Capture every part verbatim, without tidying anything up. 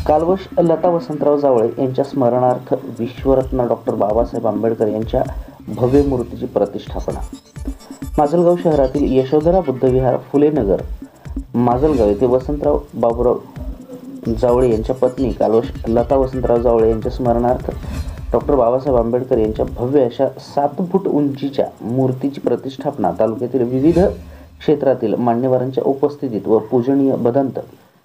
कालवश लता वसंतराव जावळे यांच्या स्मरणार्थ विश्वरत्न डॉक्टर बाबासाहेब आंबेडकर यांच्या भव्य मूर्तीची प्रतिष्ठापना. माजलगाव शहरातील यशोधरा बुद्धविहार फुले नगर माजलगाव येथे वसंतराव बाबूराव जावळे यांच्या पत्नी कालवश लता वसंतराव जावळे यांच्या स्मरणार्थ डॉक्टर बाबासाहेब आंबेडकर यांच्या भव्य अशा सात फूट उंचीच्या मूर्तीची प्रतिष्ठापना तालुक्यातील विविध क्षेत्रातील मान्यवरांच्या उपस्थितीत व पूजनीय भदंत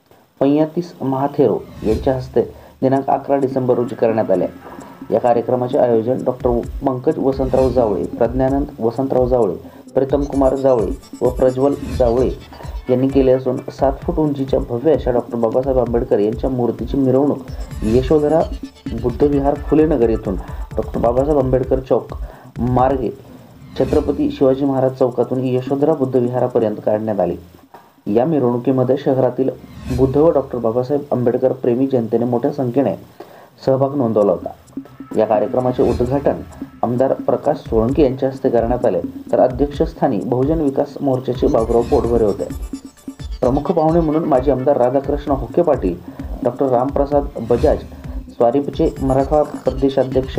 पैंतीस महाथेरो यांच्या हस्ते दिनांक अकरा डिसेंबर रोजी करण्यात आले. या कार्यक्रमाचे आयोजन डॉक्टर पंकज वसंतराव जावळे, प्रज्ञानंद वसंतराव जावळे, प्रीतम कुमार जावळे व प्रज्वल जावळे यांनी केले असून सात फूट उंचीच्या भव्य अशा डॉक्टर बाबासाहेब आंबेडकर यांच्या मूर्तीची मिरवणूक यशोधरा बुद्धविहार फुले नगर येथून डॉक्टर बाबासाहेब आंबेडकर चौक मार्गे छत्रपती शिवाजी महाराज चौकातून यशोधरा बुद्धविहारापर्यंत काढण्यात आली. या मिरवणुकीमध्ये शहरातील बुद्ध व डॉक्टर बाबासाहेब आंबेडकर प्रेमी जनतेने मोठ्या संख्येने सहभाग नोंदवला होता. या कार्यक्रमाचे उद्घाटन आमदार प्रकाश सोळंके यांच्या हस्ते करण्यात आले, तर अध्यक्षस्थानी बहुजन विकास मोर्चाचे बाबुराव पोटभरे होते. प्रमुख पाहुणे म्हणून माजी आमदार राधाकृष्ण हुक्के पाटील, डॉक्टर रामप्रसाद बजाज, स्वारीपचे मराठवाडा प्रदेशाध्यक्ष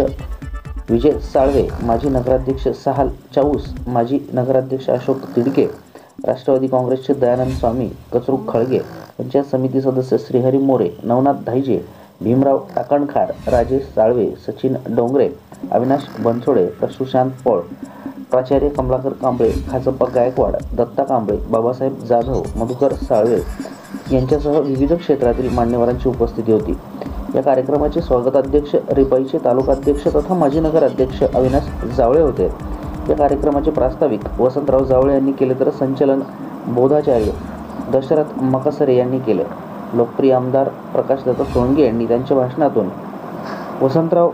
विजय साळवे, माजी नगराध्यक्ष सहाल चाऊस, माजी नगराध्यक्ष अशोक तिडके, राष्ट्रवादी काँग्रेसचे दयानंद स्वामी, कचरू खळगे, पंचायत समिती सदस्य श्रीहरी मोरे, नवनाथ धायजे, भीमराव टाकणखार, राजेश साळवे, सचिन डोंगरे, अविनाश बनसोडे, सुशांत पळ, प्राचार्य कमलाकर कांबळे, खासप्पा गायकवाड, दत्ता कांबळे, बाबासाहेब जाधव, मधुकर साळवे यांच्यासह विविध क्षेत्रातील मान्यवरांची उपस्थिती होती. या कार्यक्रमाचे स्वागताध्यक्ष रिपाईचे तालुकाध्यक्ष तथा माजी नगराध्यक्ष अविनाश जावळे होते. या कार्यक्रमाचे प्रास्ताविक वसंतराव जावळे यांनी केले, तर संचलन बोधाचार्य दशरथ मकसरे यांनी केले. लोकप्रिय आमदार प्रकाशदत्त सोळंके यांनी त्यांच्या भाषणातून वसंतराव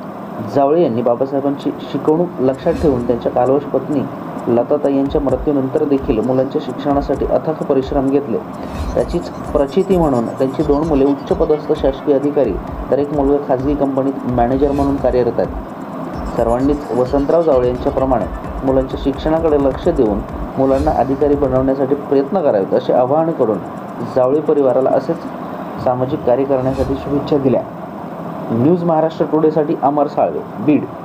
जावळे यांनी बाबासाहेबांची शिकवणूक लक्षात ठेवून त्यांच्या कालवश पत्नी लताताई यांच्या मृत्यूनंतर देखील मुलांच्या शिक्षणासाठी अथक परिश्रम घेतले. त्याचीच प्रचिती म्हणून त्यांची दोन मुले उच्चपदस्थ शासकीय अधिकारी, तर एक मुलगा खाजगी कंपनीत मॅनेजर म्हणून कार्यरत आहेत. सर्वांनीच वसंतराव जावळे यांच्याप्रमाणे मुलांच्या शिक्षणाकडे लक्ष देऊन मुलांना अधिकारी बनवण्यासाठी प्रयत्न करावेत असे आवाहन करून जावळे परिवाराला असेच सामाजिक कार्य करण्यासाठी शुभेच्छा दिल्या. न्यूज महाराष्ट्र टुडेसाठी अमर साळवे, बीड.